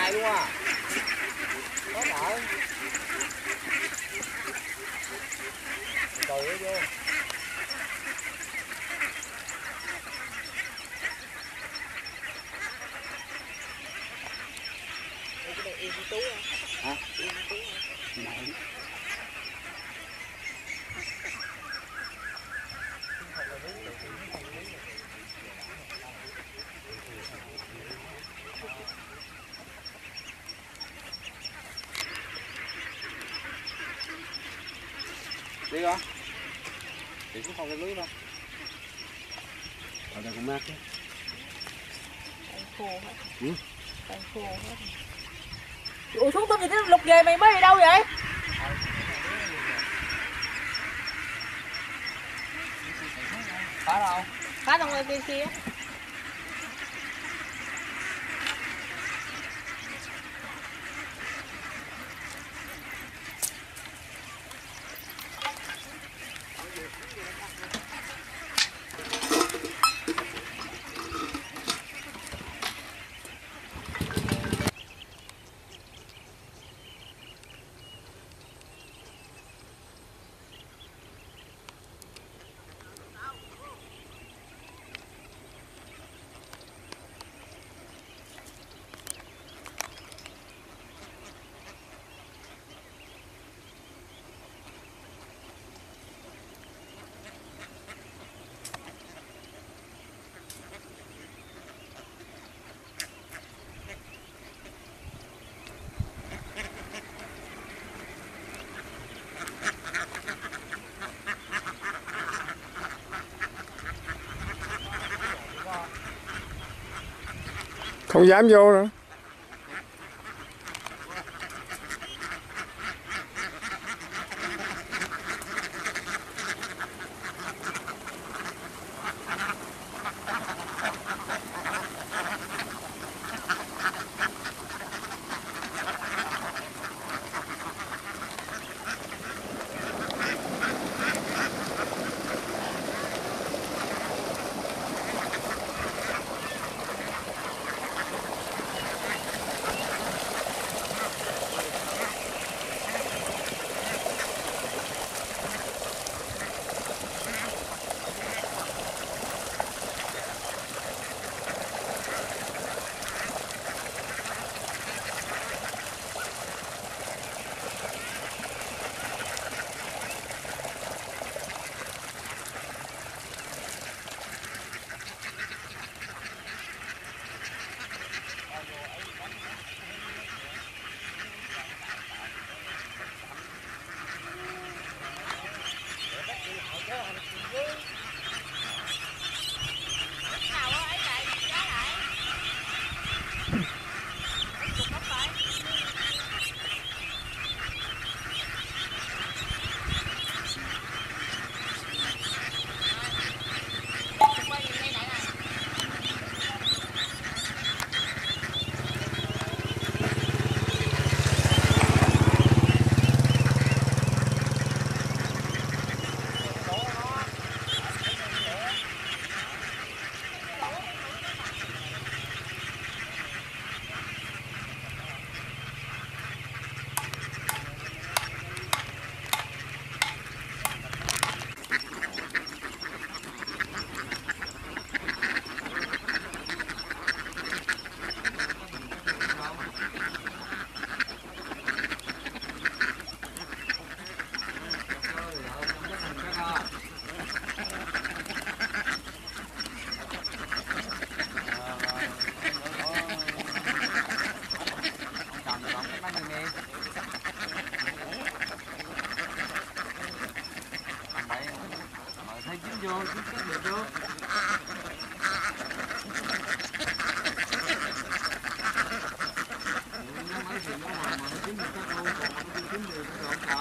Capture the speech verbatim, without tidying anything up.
dài luôn à. Có đợi. Trời ơi vô. Cái này yên tú hả? Hả? Yên tú hả? Nãy. Đi con. Chị cũng không cái lưới đâu. Ở đây cũng mát chứ. Đang khô hết. Ừ. Đang khô hết. Ủa xuống tôm gì thế lục về mày mới đi đâu vậy? Phá đâu? Phá trong kia kia. Không dám vô nữa. vô chứ cắt được chưa? Nó mấy thì nó mà mà nó chín được cắt luôn, còn mà nó chưa chín thì nó còn